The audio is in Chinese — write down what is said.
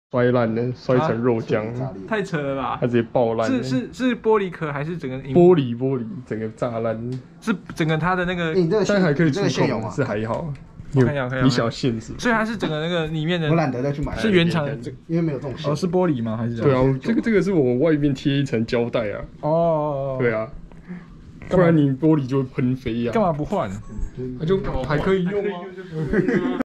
摔烂了，摔成肉酱， 太扯了吧！ 它直接爆烂。 是玻璃壳还是整个玻璃整个炸烂？是整个它的那个， 但还可以触控，是还好。 我看一下， 你小限制， 所以它是整个那个里面的， 我懒得再去买， 是原厂， 因为没有这种线。 哦，是玻璃吗？还是？ 对啊，这个是我外面贴一层胶带啊。 哦， 对啊，不然你玻璃就会喷飞啊。 干嘛不换？ 那就还可以用啊。